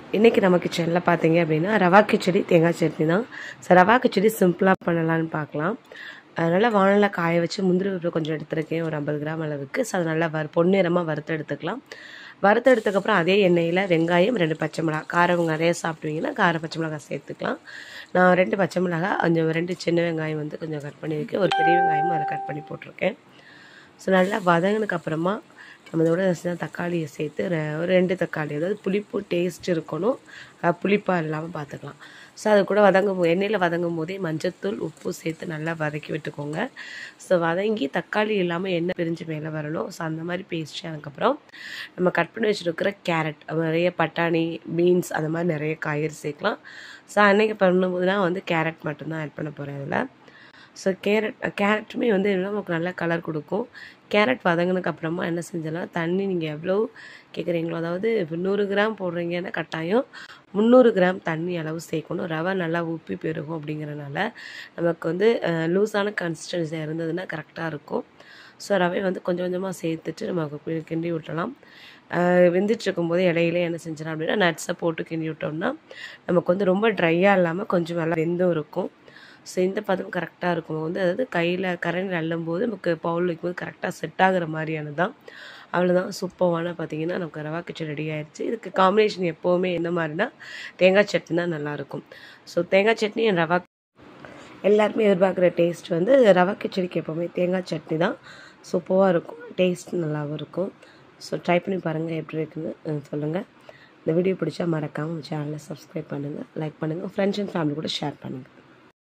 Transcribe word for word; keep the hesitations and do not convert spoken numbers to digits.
இன்றைக்கி நம்ம கிச்சனில் பார்த்தீங்க அப்படின்னா ரவா கிச்சடி தேங்காய் சட்னி தான். ஸோ ரவா கிச்சடி சிம்பிளாக பண்ணலான்னு பார்க்கலாம். அதனால் வானலில் காய வச்சு முந்திரி பருப்பு கொஞ்சம் எடுத்துருக்கேன், ஒரு ஐம்பது கிராம் அளவுக்கு. ஸோ அது நல்லா வறு பொன்னிறமாக வறுத்து எடுத்துக்கலாம். வறுத்து எடுத்ததுக்கப்புறம் அதே எண்ணெயில் வெங்காயம், ரெண்டு பச்சை மிளகா, காரம் நிறைய சாப்பிடுவீங்கன்னா காரம் பச்சை மிளகாய் சேர்த்துக்கலாம். நான் ரெண்டு பச்சை மிளகா, கொஞ்சம் ரெண்டு சின்ன வெங்காயம் வந்து கொஞ்சம் கட் பண்ணியிருக்கேன், ஒரு பெரிய வெங்காயமும் அதை கட் பண்ணி போட்டிருக்கேன். ஸோ நல்லா வதங்கினதுக்கப்புறமா நம்ம இதோட தக்காளியை சேர்த்து ஒரு ரெண்டு தக்காளி, அதாவது புளிப்பு டேஸ்ட் இருக்கணும், புளிப்பாக இல்லாமல் பார்த்துக்கலாம். ஸோ அது கூட வதங்கும் எண்ணெயில் வதங்கும் போதே மஞ்சத்தூள், உப்பு சேர்த்து நல்லா வதக்கி விட்டுக்கோங்க. ஸோ வதங்கி தக்காளி இல்லாமல் எண்ணெய் பிரிஞ்சு மேலே வரணும். ஸோ அந்த மாதிரி பேஸ்ட் அதுக்கப்புறம் நம்ம கட் பண்ணி வச்சுருக்கிற கேரட், நிறைய பட்டாணி, பீன்ஸ், அந்த மாதிரி நிறைய காய்கறி சேர்க்கலாம். ஸோ அன்றைக்கி பண்ணும்போதுலாம் வந்து கேரட் மட்டும்தான் ஆட் பண்ண போகிறேன் அதில். ஸோ கேரட் கேரட்டுமே வந்து நமக்கு நல்ல கலர் கொடுக்கும். கேரட் வதங்கினதுக்கு அப்புறமா என்ன செஞ்சலாம், தண்ணி நீங்கள் எவ்வளோ கேட்குறீங்களோ, அதாவது நூறு கிராம் போடுறீங்கன்னா கட்டாயம் முந்நூறு கிராம் தண்ணி அளவு சேர்க்கணும். ரவை நல்லா உப்பி பெருகும் அப்படிங்கிறனால நமக்கு வந்து லூஸான கன்சிஸ்டன்சியாக இருந்ததுன்னா கரெக்டாக இருக்கும். ஸோ ரவை வந்து கொஞ்சம் கொஞ்சமாக சேர்த்துட்டு நமக்கு கிண்டி விட்டலாம். வெந்துட்டு இருக்கும்போது இடையிலே என்ன செஞ்சிடலாம் அப்படின்னா நட்ஸை போட்டு கிண்டி விட்டோம்னா நமக்கு வந்து ரொம்ப ட்ரையாக இல்லாமல் கொஞ்சம் நல்லா வெந்தும் இருக்கும். ஸோ இந்த பதம் கரெக்டாக இருக்கும் வந்து, அதாவது கையில் கரண்ட் அள்ளும்போது நமக்கு பவுல் வைக்கும்போது கரெக்டாக செட் ஆகிற மாதிரியானது தான். அவ்வளோதான், சூப்பரான பார்த்தீங்கன்னா நமக்கு ரவா கிச்சடி ரெடி ஆயிடுச்சு. இதுக்கு காம்பினேஷன் எப்போவுமே என்ன மாதிரினா தேங்காய் சட்னி தான் நல்லாயிருக்கும். ஸோ தேங்காய் சட்னி அண்ட் ரவா எல்லாருமே எதிர்பார்க்குற டேஸ்ட் வந்து ரவா கிச்சடிக்கு எப்போவுமே தேங்காய் சட்னி தான் சூப்பராக இருக்கும், டேஸ்ட் நல்லாவும் இருக்கும். ஸோ ட்ரை பண்ணி பாருங்கள், எப்படி இருக்குன்னு சொல்லுங்கள். இந்த வீடியோ பிடிச்சா மறக்காமல் சேனலை சப்ஸ்கிரைப் பண்ணுங்கள், லைக் பண்ணுங்கள், ஃப்ரெண்ட்ஸ் அண்ட் ஃபேமிலி கூட ஷேர் பண்ணுங்கள்.